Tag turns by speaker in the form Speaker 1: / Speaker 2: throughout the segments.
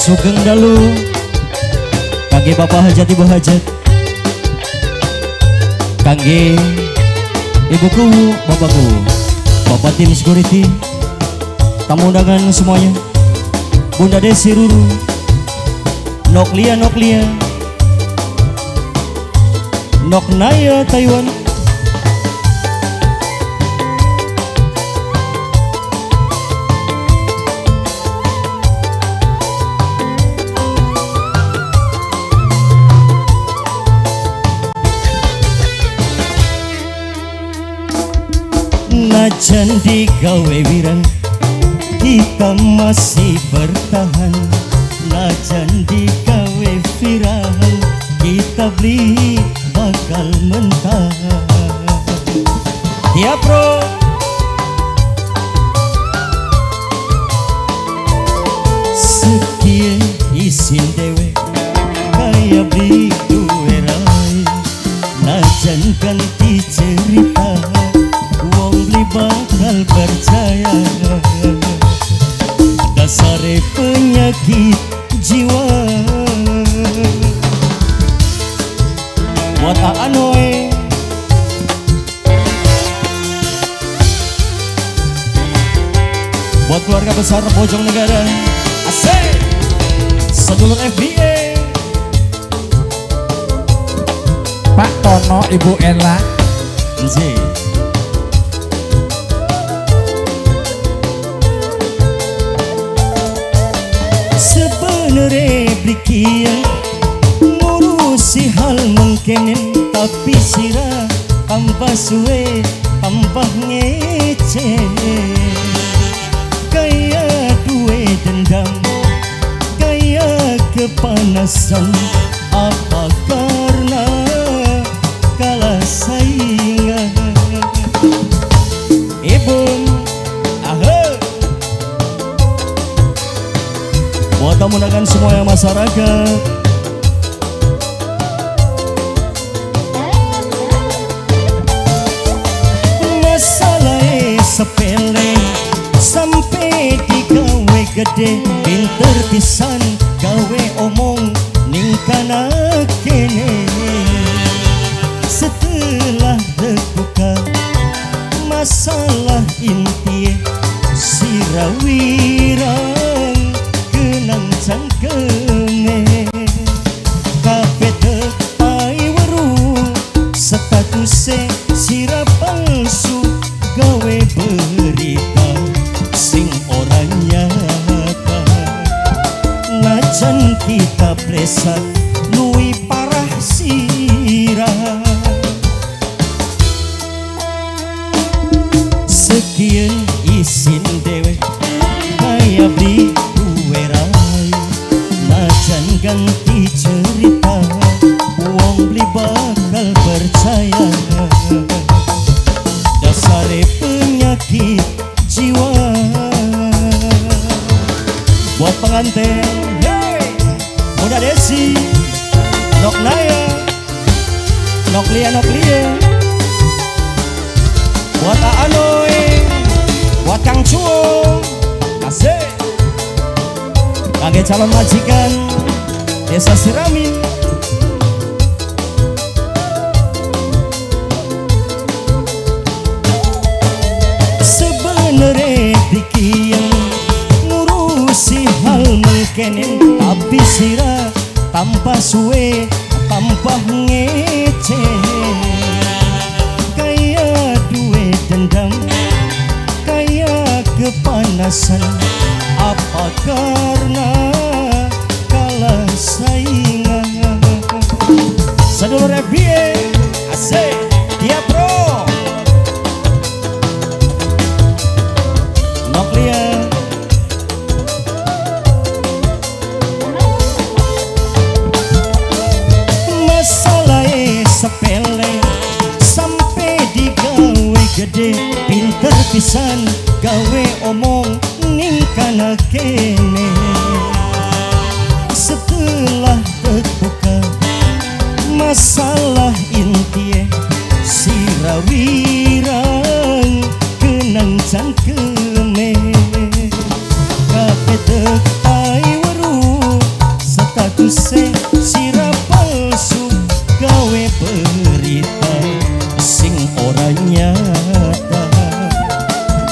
Speaker 1: Sugeng Dalu kangge Bapak Hajat Ibu Hajat, kangge Ibuku Bapakku, Bapak tim security, tamu undangan semuanya, Bunda Desi Ruru, Noklia Noknaya Taiwan, najan digawe wirang kita masih bertahan, najan digawe viral kita beli bakal mentah. Ya bro, setia isin dewe kaya beli duwe rai, najan ganti cerita wong beli bakal percaya. Dasare penyakit jiwa buat anoe, buat keluarga besar Bojonegara, asik sedulur FBA,
Speaker 2: Pak Tono, Ibu Ella,
Speaker 1: anjir. Sebenarnya bikin ngurusi hal mungkinin, tapi sirah tambah suwe tambah ngece, kayak duwe dendam, kayak kepanasan. Apa karena kalah saingan? Ibu buat tamu undangan semuanya masyarakat, masalahnya sepele sampai digawe gede, pinter pisan gawe omong ning kana kene. Setelah terbuka masalah inti sirawirang kenang cangkeme, kape tepai weru statusnya sirah palsu gawe berita sing orang nyata. Najan kita plesak lui parah sirah, sekian isin dewe kaya beli duwe rai, najan ganti cerita wong beli bakal percaya. Dasare penyakit jiwa buat pengantin, hey, Bunda Desi, Noknaya, Noklia, buat Aanoi, buat Kang Cuo, asik, kage calon majikan Desa Siramin, sebenarnya bikin ngurusi hal mungkinin, tapi sirah tanpa suwe tanpa ngece, kayak duwe dendam, kayak kepanasan. Apa karena kalah saingan? Sedulur FBA, asik, dia bro, Noklia, masalahnya sepele sampai digawe gede, pinter pisan gawe omong ning kana kene. Setelah terbuka masalah inti sirawirang kenang cangkeme, kape tepai weru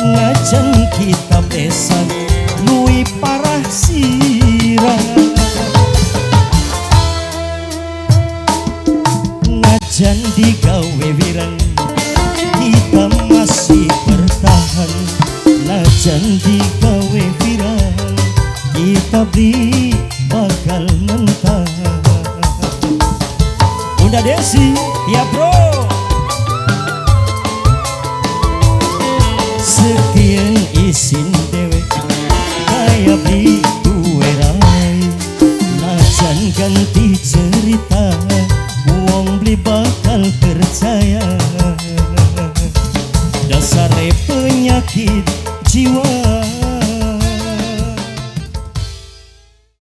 Speaker 3: Najan kita besan luwi parah sirah, najan digawe wirang kita masih bertahan. Najan digawe wirang kita beli bakal mentah. Bunda Desi, ya bro. Sekian isin dewek kaya beli duwe rai, najan ganti cerita wong beli bakal percaya. Dasar penyakit jiwa